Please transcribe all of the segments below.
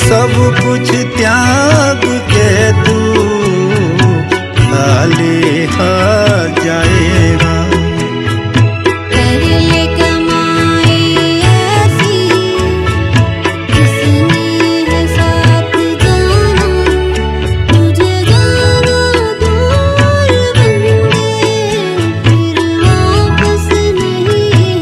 सब कुछ त्याग के तू खाली हो जाएगा। कर ले कमाई ऐसी किसने है साथ जाना, तुझे जाना दूर बंदे फिर वापस नहीं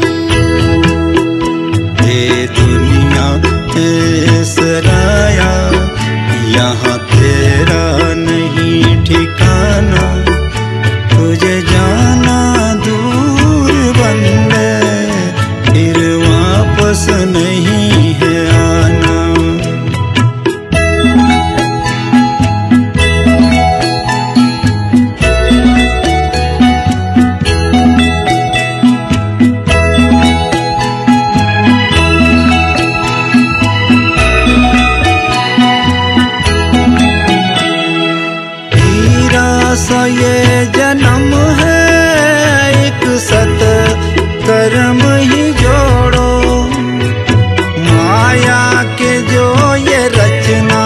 आना। ये दुनिया है सराया, यहाँ तेरा नहीं ठिकाना, तुझे जाना दूर बंदे फिर वापस नहीं है आना। सा ये जन्म है एक सत कर्म ही जोड़ो, माया के जो ये रचना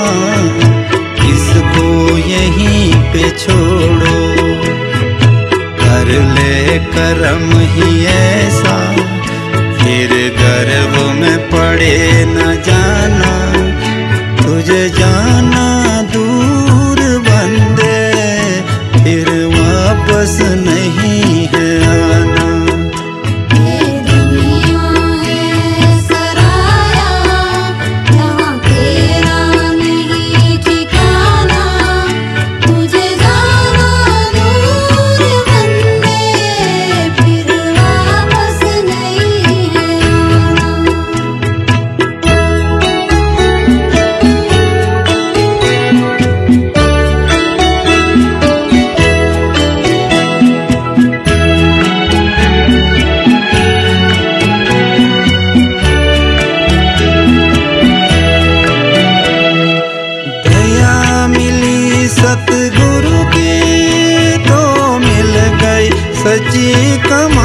इसको यहीं पे छोड़ो। कर ले कर्म ही ऐसा फिर गर्भ में पड़े न जाना, तुझे जाना दूर बंदे फिर वापस नहीं है आना। ये दुनिया है सराया, यहाँ तेरा नहीं ठिकाना, तुझे जाना दूर बंदे फिर वापस नहीं है सतगुरु की तो मिल गई सच्ची कमाई।